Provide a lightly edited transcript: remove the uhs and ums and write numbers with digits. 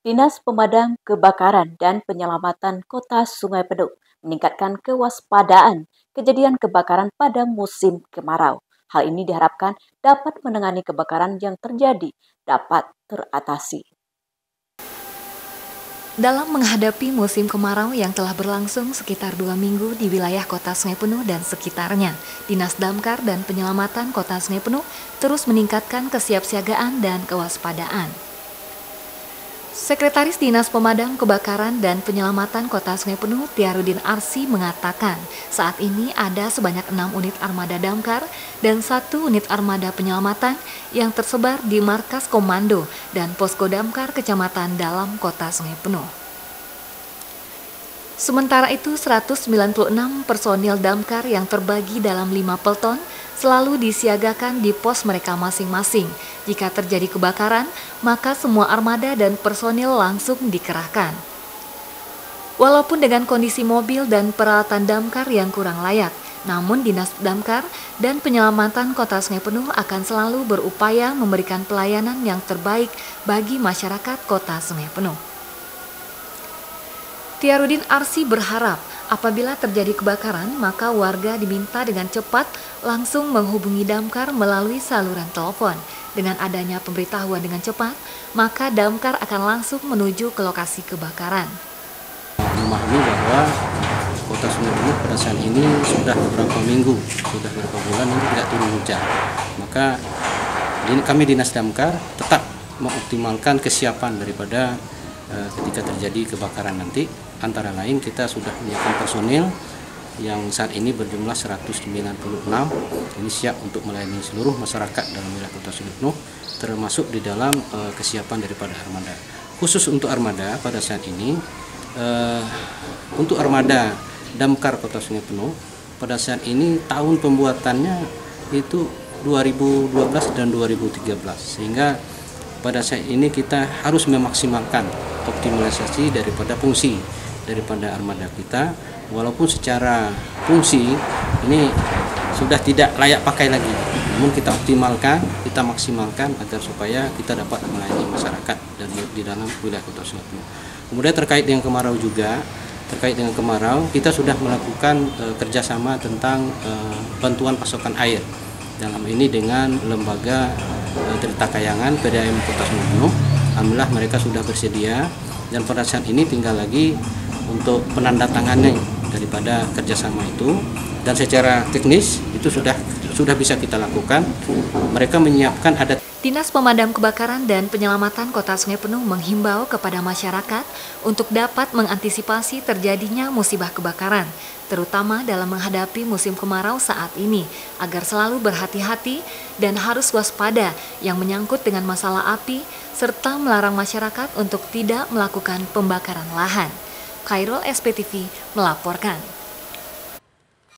Dinas Pemadam Kebakaran dan Penyelamatan Kota Sungai Penuh meningkatkan kewaspadaan kejadian kebakaran pada musim kemarau. Hal ini diharapkan dapat menangani kebakaran yang terjadi dapat teratasi. Dalam menghadapi musim kemarau yang telah berlangsung sekitar 2 minggu di wilayah Kota Sungai Penuh dan sekitarnya, Dinas Damkar dan Penyelamatan Kota Sungai Penuh terus meningkatkan kesiapsiagaan dan kewaspadaan. Sekretaris Dinas Pemadam Kebakaran dan Penyelamatan Kota Sungai Penuh, Tiarudin Arsi, mengatakan saat ini ada sebanyak 6 unit armada damkar dan 1 unit armada penyelamatan yang tersebar di markas komando dan posko damkar kecamatan dalam Kota Sungai Penuh. Sementara itu, 196 personil damkar yang terbagi dalam 5 pelton selalu disiagakan di pos mereka masing-masing. Jika terjadi kebakaran, maka semua armada dan personil langsung dikerahkan. Walaupun dengan kondisi mobil dan peralatan damkar yang kurang layak, namun Dinas Damkar dan Penyelamatan Kota Sungai Penuh akan selalu berupaya memberikan pelayanan yang terbaik bagi masyarakat Kota Sungai Penuh. Tiarudin Arsi berharap apabila terjadi kebakaran, maka warga diminta dengan cepat langsung menghubungi damkar melalui saluran telepon. Dengan adanya pemberitahuan dengan cepat, maka damkar akan langsung menuju ke lokasi kebakaran. Memahami bahwa Kota Sungai Penuh pada saat ini sudah beberapa minggu, sudah beberapa bulan ini tidak turun hujan. Maka kami Dinas Damkar tetap mengoptimalkan kesiapan daripada ketika terjadi kebakaran nanti. Antara lain kita sudah menyiapkan personil yang saat ini berjumlah 196 ini siap untuk melayani seluruh masyarakat dalam wilayah Kota Sungai Penuh, termasuk di dalam kesiapan daripada armada. Khusus untuk armada pada saat ini, untuk armada damkar Kota Sungai Penuh pada saat ini tahun pembuatannya itu 2012 dan 2013, sehingga pada saat ini kita harus memaksimalkan optimalisasi daripada fungsi daripada armada kita, walaupun secara fungsi ini sudah tidak layak pakai lagi, namun kita optimalkan, kita maksimalkan agar supaya kita dapat melayani masyarakat dan di dalam wilayah Kota Sungai Penuh. Kemudian terkait dengan kemarau juga, kita sudah melakukan kerjasama tentang bantuan pasokan air. Dalam ini dengan lembaga Tirta Kayangan PDAM Kota Sungai Penuh, alhamdulillah mereka sudah bersedia dan pada saat ini tinggal lagi untuk penandatanganan daripada kerjasama itu, dan secara teknis itu sudah bisa kita lakukan. Mereka menyiapkan ada. Dinas Pemadam Kebakaran dan Penyelamatan Kota Sungai Penuh menghimbau kepada masyarakat untuk dapat mengantisipasi terjadinya musibah kebakaran, terutama dalam menghadapi musim kemarau saat ini, agar selalu berhati-hati dan harus waspada yang menyangkut dengan masalah api, serta melarang masyarakat untuk tidak melakukan pembakaran lahan. Khairul SPTV melaporkan.